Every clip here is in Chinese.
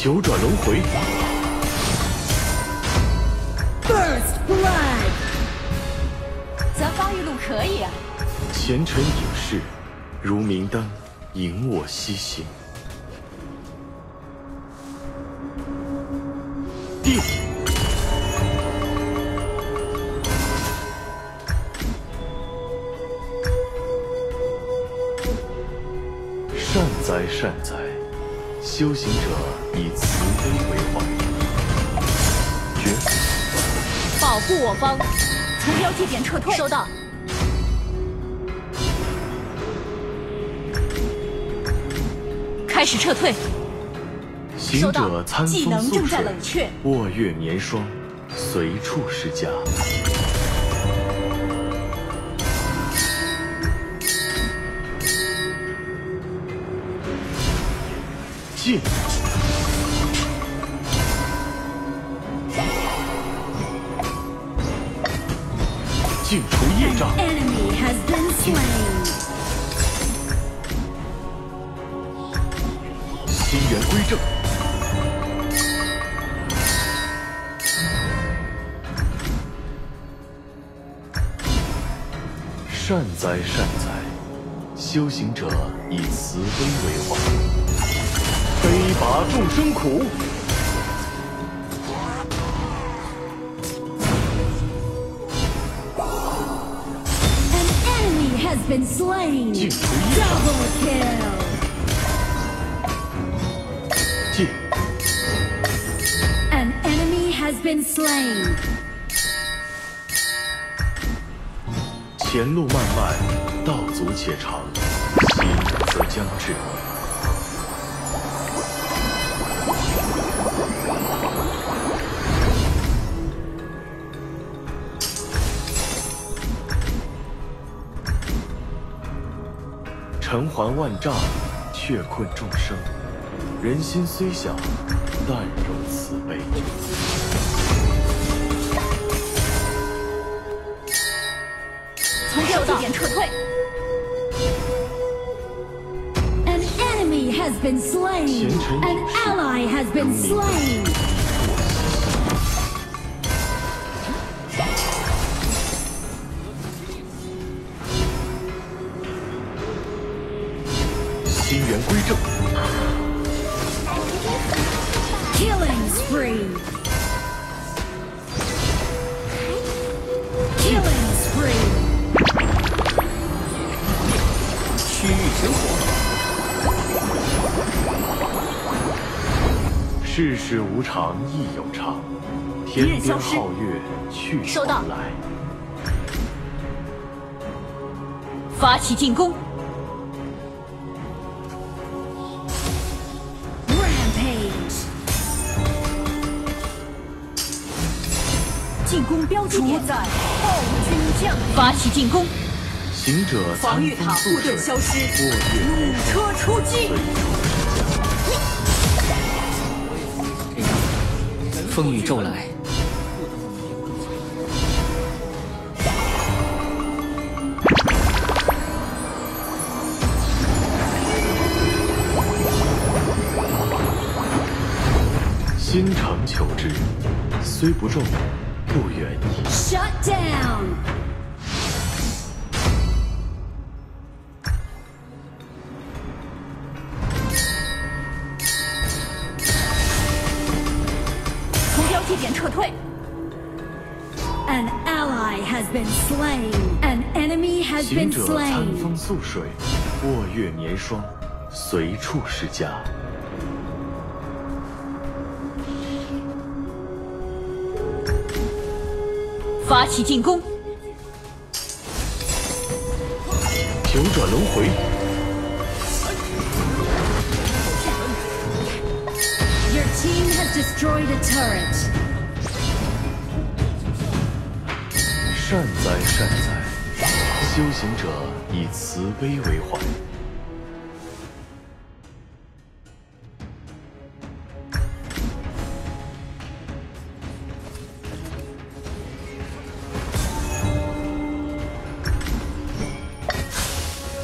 九转轮回。 First blood， 咱方玉露可以啊。 前尘影视，如明灯，引我西行。定。善哉善哉，修行者以慈悲为怀。绝。 保护我方，从标记点撤退。收到。开始撤退。 行者餐技风宿能正在水冷却。 卧月年霜，随处是家。进。净除业障。 enemy has been slain。 心源归正。善哉善哉，修行者以慈悲为怀。悲拔众生苦。 Has been slain. 净除业障。 Double kill. 进。 An enemy has been slain. 前路漫漫，道阻且长，行则将至。尘寰万丈，却困众生。人心虽小，但容慈悲。 从标记点撤退。 An enemy has been slain. An ally has been slain. 心源归正。 Killing spree. Killing spree. 区域神火。世事无常亦有常，天边皓月去头来。 发起进攻。 进攻标记点，暴君降临，发起进攻。 行者防御塔护盾消失，弩车出击。 风雨骤来， 心诚求之，虽不中。 不远矣。 Shut down. 从标记点撤退。 An ally has been slain. An enemy has 行 been 者餐 slain. 风宿水，卧月年霜，随处是家。 发起进攻！ 九转轮回。 Your team has destroyed a turret. 善哉善哉，修行者以慈悲为怀。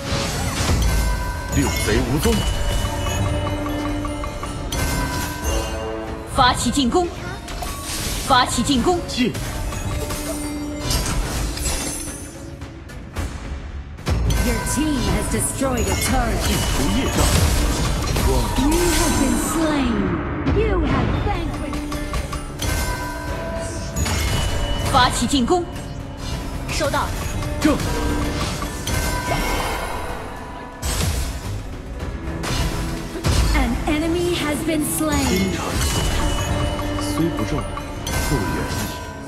六贼无踪。 发起进攻！发起进攻！ 进！ Your team has destroyed a turret. 除业障。 You have been slain. You have vanquished. 发起进攻！收到。 正。 An enemy has been 心 slain. 诚所至，虽不中，不远矣。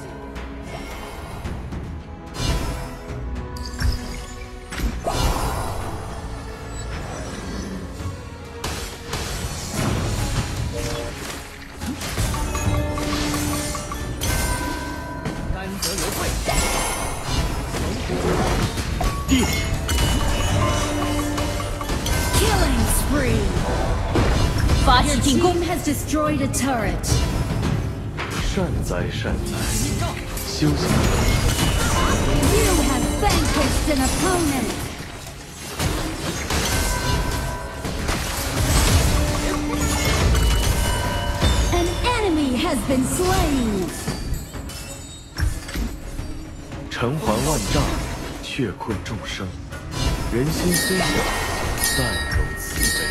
Killing spree. 发 Your 起进攻！ team has destroyed a turret. 善哉善哉，修行者 You have vanquished an opponent. An enemy has been slain. 尘寰万丈，却困众生。人心虽小，但有慈悲。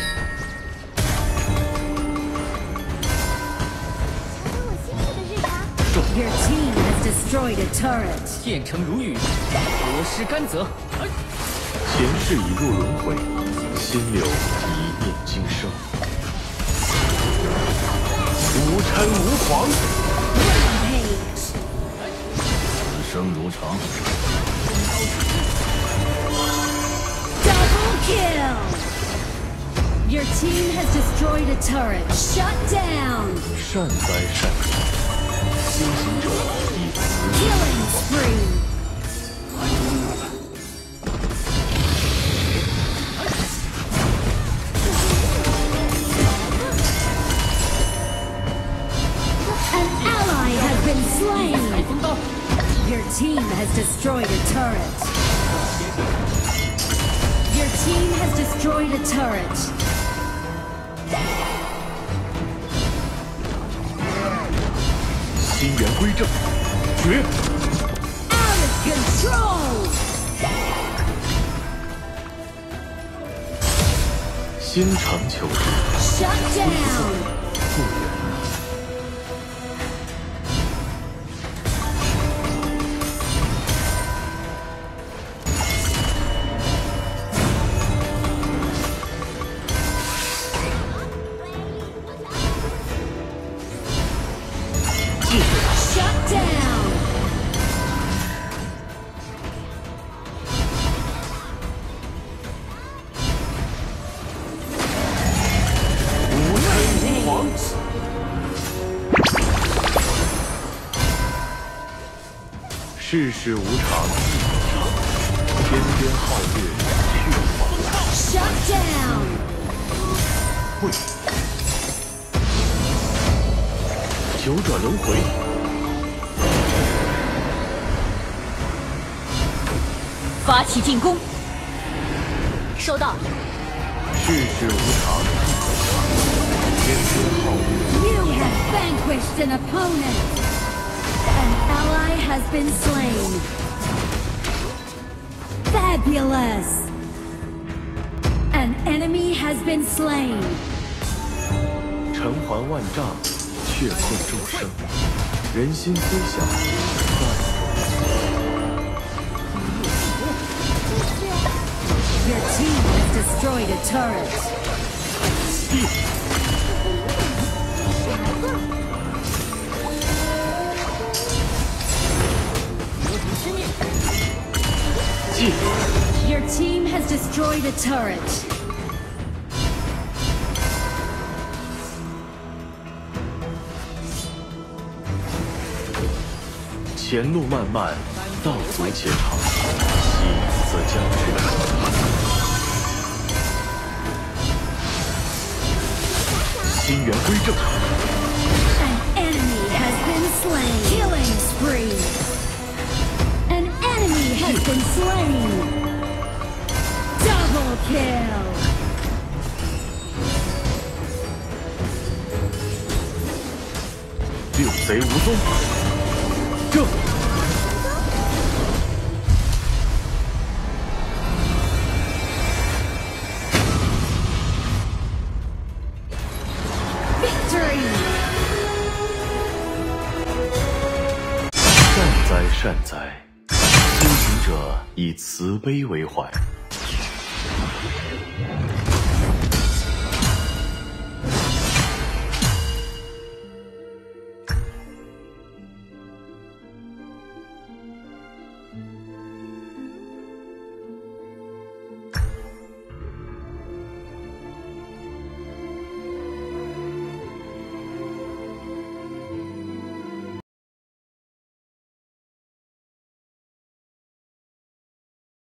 Your team has destroyed a turret. 雁成如雨，得失甘泽。 前世已入轮回，心留一念今生。无嗔无狂， Rampage. 此生如常。 Double kill. Your team has destroyed a turret. Shut down. 善哉善哉，修行者以慈。 Killing spree. An ally has been slain. 风刀， Your team has destroyed a turret. Your team has destroyed a turret. .心源归正，绝！ Out of control. 心诚求之， Shut down. 不远矣。 Shut down. 无嗔无狂，世事无常，天边皓月去往来。 Shut down. 会，九转轮回， 发起进攻！收到。 世事无常，天边皓月。 You have vanquished an opponent. An ally has been slain. Fabulous. An enemy has been slain. 尘寰万丈，却困众生。人心虽小，但 Your team has destroyed a turret. 地 进， Your team has destroyed a turret. 前路漫漫，道阻且长，喜则将至。心源归正， An enemy has been slain. Killing spree. An enemy has been slain. Double kill. 贼无踪。这。善哉，修行者以慈悲为怀。